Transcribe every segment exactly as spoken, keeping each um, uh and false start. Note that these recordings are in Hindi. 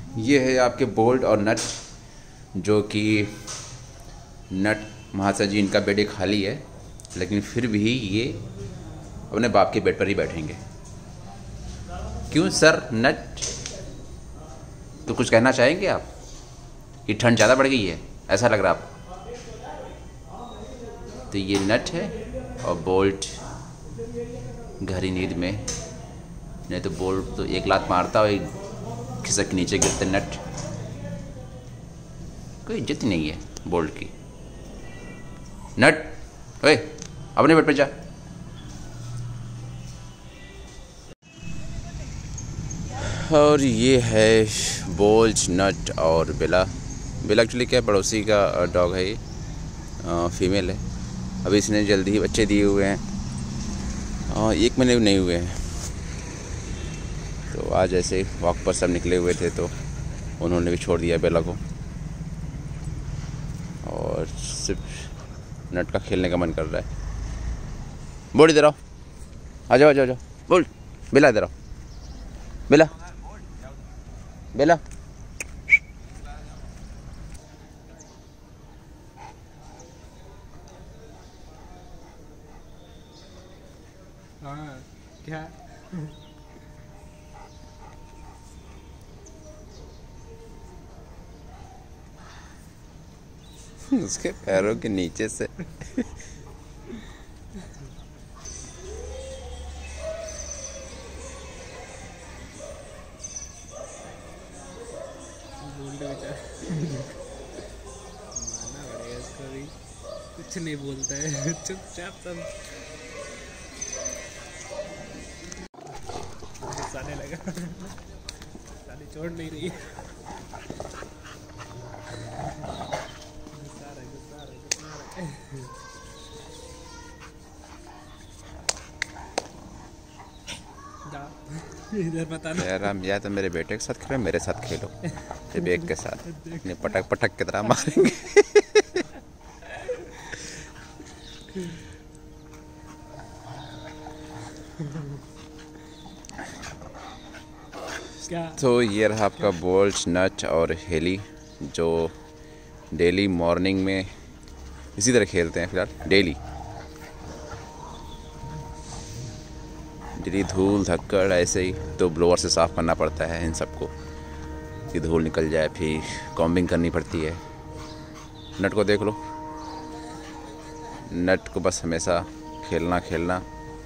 ये है आपके बोल्ट और नट, जो कि नट महाशय जी इनका बेड खाली है, लेकिन फिर भी ये अपने बाप के बेड पर ही बैठेंगे। क्यों सर नट, तो कुछ कहना चाहेंगे आप कि ठंड ज़्यादा बढ़ गई है, ऐसा लग रहा आपको? तो ये नट है और बोल्ट गहरी नींद में, नहीं तो बोल्ट तो एक लात मारता और खिसक के नीचे गिरते। नट कोई इज्जत ही नहीं है बोल्ट की। नट ओए अपने बेड पे जा। और ये है बोल्ट, नट और बेला। बेला एक्चुअली क्या पड़ोसी का डॉग है, ये फीमेल है। अभी इसने जल्दी ही बच्चे दिए हुए हैं, और एक महीने नहीं हुए हैं। तो आज ऐसे वॉक पर सब निकले हुए थे, तो उन्होंने भी छोड़ दिया बेला को, और सिर्फ नट का खेलने का मन कर रहा है। बोल इधर आओ, आ जाओ आ जाओ आ जाओ। बोल बेला इधर आओ, बेला बेला। हाँ क्या उसके पैरों के नीचे से बोलने बेचारा मानना पड़ेगा इसको भी, कुछ नहीं बोलता है, चुपचाप सब गुस्साने लगा। साली छोड़ नहीं रही है। गुस्सा रहा गुस्सा रहा गुस्सा रहा। इधर बता ना यार, हम या तो मेरे बेटे के साथ खेलो, मेरे साथ खेलो, विवेक के साथ नहीं पटक पटक की तरह मारेंगे। क्या तो ये रहा आपका बोल्ट, नट और हेली, जो डेली मॉर्निंग में इसी तरह खेलते हैं। फिलहाल डेली डेली धूल धक्कड़ ऐसे ही तो ब्लोअर से साफ़ करना पड़ता है इन सबको, कि धूल निकल जाए, फिर कॉम्बिंग करनी पड़ती है। नट को देख लो, नट को बस हमेशा खेलना खेलना,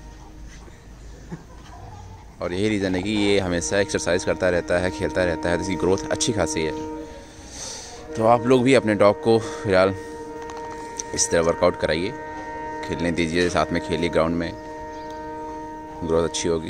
और यही रीज़न है कि ये हमेशा एक्सरसाइज करता रहता है, खेलता रहता है, तो इसकी ग्रोथ अच्छी खासी है। तो आप लोग भी अपने डॉग को फिलहाल इस तरह वर्कआउट कराइए, खेलने दीजिए, साथ में खेलिए ग्राउंड में, ग्रोथ अच्छी होगी।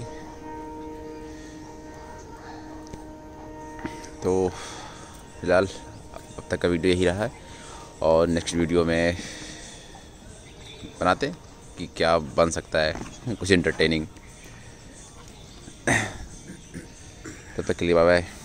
तो फिलहाल अब तक का वीडियो यही रहा है, और नेक्स्ट वीडियो में बनाते हैं कि क्या बन सकता है, कुछ इंटरटेनिंग। तब तक के लिए बाय बाय।